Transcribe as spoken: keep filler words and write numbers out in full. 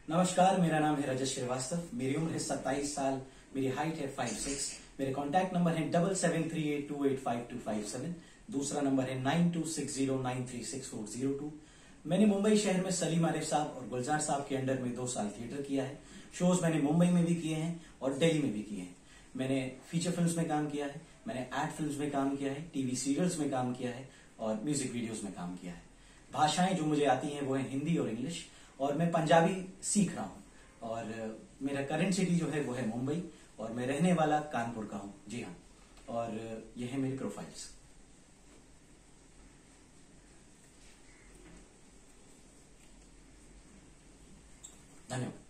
नमस्कार, मेरा नाम है रजत श्रीवास्तव। मेरी उम्र है सत्ताईस साल, मेरी हाइट है फाइव सिक्स। मेरे कॉन्टैक्ट नंबर है double seven three eight two eight five two five seven. दूसरा नंबर है nine two six zero nine three six four zero two. मैंने मुंबई शहर में सलीम आरिफ साहब और गुलजार साहब के अंडर में दो साल थिएटर किया है। शोज मैंने मुंबई में भी किए हैं और दिल्ली में भी किए हैं। मैंने फीचर फिल्म्स में काम किया है, मैंने एड फिल्म्स में काम किया है, टीवी सीरियल्स में काम किया है और म्यूजिक वीडियोस में काम किया है। भाषाएं जो मुझे आती हैं वो है हिंदी और इंग्लिश, और मैं पंजाबी सीख रहा हूं। और मेरा करंट सिटी जो है वो है मुंबई और मैं रहने वाला कानपुर का हूं। जी हाँ, और ये है मेरी प्रोफाइल्स। धन्यवाद।